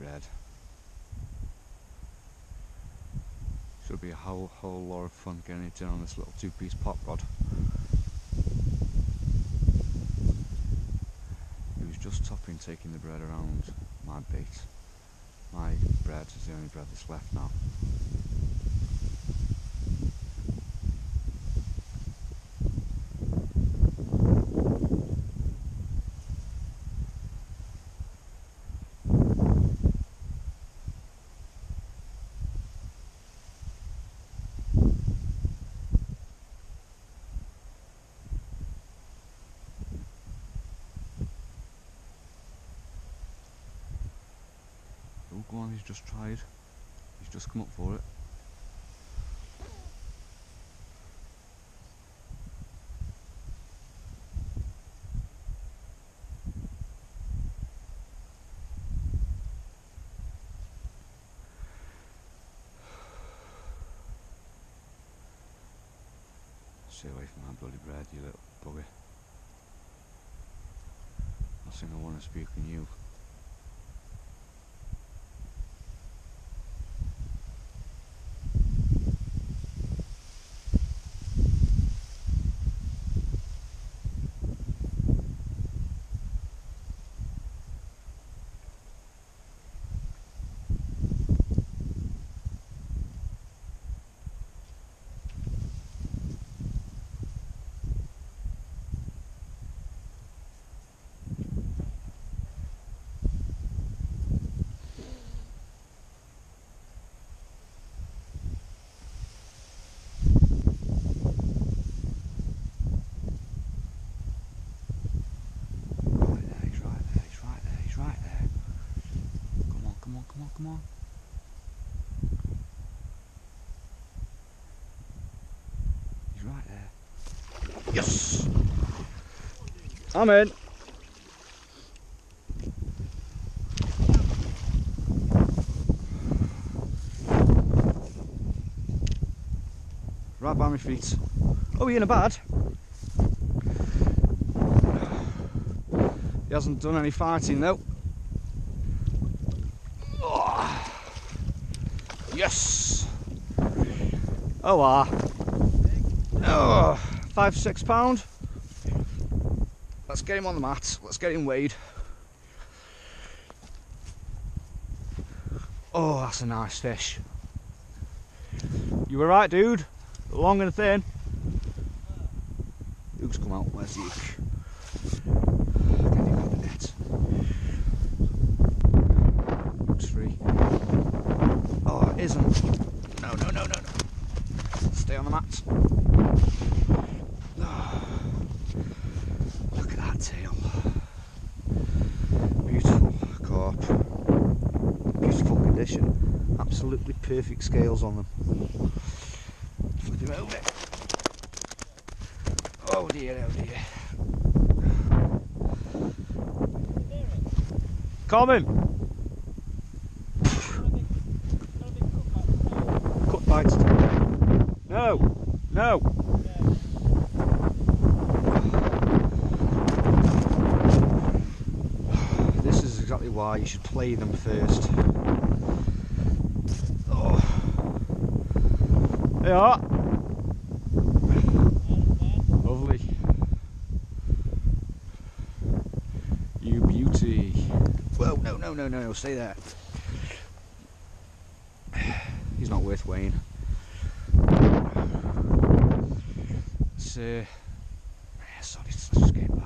bread. Should be a whole lot of fun getting it in on this little 2-piece pop rod. He was just topping, taking the bread around my bait. My bread is the only bread that's left now. Oh, go on, he's just tried. He's just come up for it. Stay away from my bloody bread, you little bugger. Last thing I want to speak on you. Come on. He's right there. Yes! I'm in. Right by my feet. Oh, he in a bad? He hasn't done any fighting though. Yes! Oh, oh, 5-6 pound. Let's get him on the mat. Let's get him weighed. Oh, that's a nice fish. You were right, dude. Long and thin. Hook's come out. Where's the hook? Get him on the net. Hook's free. Oh, it isn't. No. Stay on the mat. Oh, look at that tail. Beautiful carp. Beautiful condition. Absolutely perfect scales on them. Flip him over. Oh dear. Coming. Bites. No. This is exactly why you should play them first. Oh. They are. Lovely. You beauty. Whoa, no, stay there. He's not worth weighing. Sorry, let's just get him back.